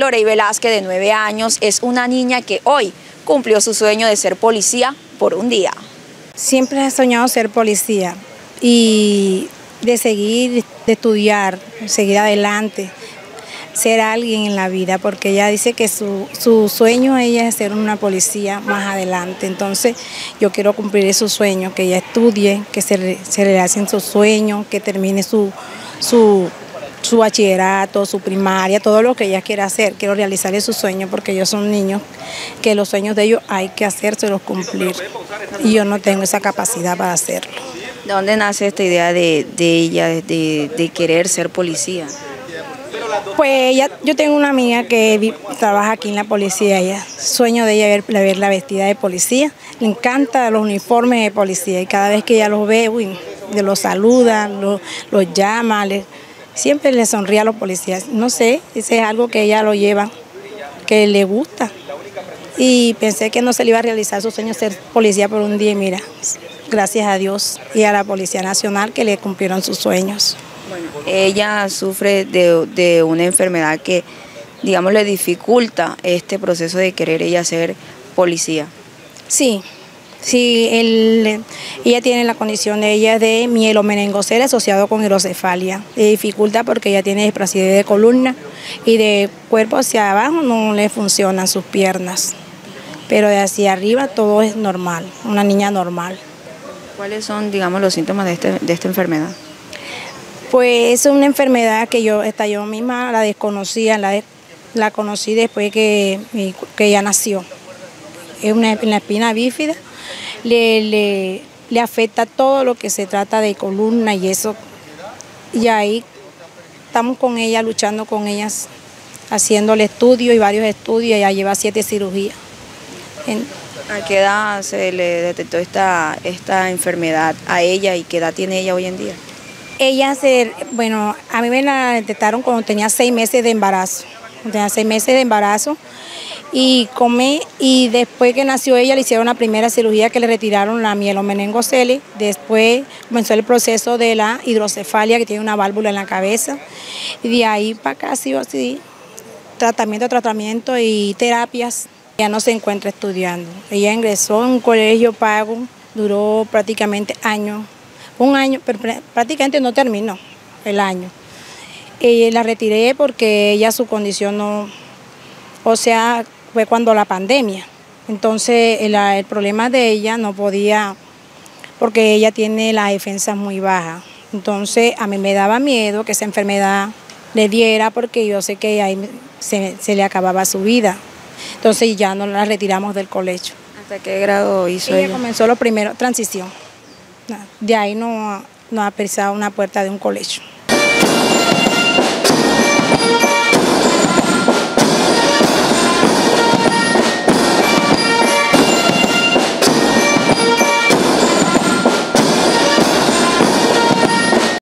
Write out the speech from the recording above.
Lorey Velázquez, de 9 años, es una niña que hoy cumplió su sueño de ser policía por un día. Siempre he soñado ser policía y de seguir, de estudiar, seguir adelante, ser alguien en la vida, porque ella dice que su sueño ella es ser una policía más adelante. Entonces yo quiero cumplir esos sueños, que ella estudie, que se realicen sus sueños, que termine su bachillerato, su primaria, todo lo que ella quiera hacer. Quiero realizarle sus sueños porque ellos son niños, que los sueños de ellos hay que hacérselos cumplir y yo no tengo esa capacidad para hacerlo. ¿De dónde nace esta idea de ella de querer ser policía? Pues yo tengo una amiga que trabaja aquí en la policía, sueño de ella verla vestida de policía, le encantan los uniformes de policía y cada vez que ella los ve, los saluda, los llama, siempre le sonríe a los policías. No sé, ese es algo que ella lo lleva, que le gusta. Y pensé que no se le iba a realizar su sueño ser policía por un día y mira, gracias a Dios y a la Policía Nacional que le cumplieron sus sueños. Bueno, ella sufre de una enfermedad que, digamos, le dificulta este proceso de querer ella ser policía. Sí, ella tiene la condición de ella de mielomeningocele asociado con hidrocefalia. Le dificulta porque ella tiene displasia de columna y de cuerpo hacia abajo no le funcionan sus piernas, pero de hacia arriba todo es normal, una niña normal. ¿Cuáles son, digamos, los síntomas de esta enfermedad? Pues es una enfermedad que yo misma la desconocía, la conocí después que ella nació. Es en la espina bífida, le afecta todo lo que se trata de columna y eso. Y ahí estamos con ella, luchando con ellas, haciéndole estudios y varios estudios, ella lleva 7 cirugías. ¿A qué edad se le detectó esta enfermedad a ella y qué edad tiene ella hoy en día? Ella a mí me la detectaron cuando tenía 6 meses de embarazo. Tenía 6 meses de embarazo y después que nació ella le hicieron la primera cirugía que le retiraron la mielomeningocele. Después comenzó el proceso de la hidrocefalia, que tiene una válvula en la cabeza. Y de ahí para acá ha sido así, tratamiento y terapias. Ella no se encuentra estudiando. Ella ingresó en un colegio pago, duró prácticamente un año, pero prácticamente no terminó el año. La retiré porque ella su condición no, fue cuando la pandemia. Entonces el problema de ella no podía, porque ella tiene las defensas muy bajas. Entonces a mí me daba miedo que esa enfermedad le diera porque yo sé que ahí se le acababa su vida. Entonces ya no la retiramos del colegio. ¿Hasta qué grado hizo ella? Ella comenzó lo primero, transición. De ahí no ha pisado una puerta de un colegio.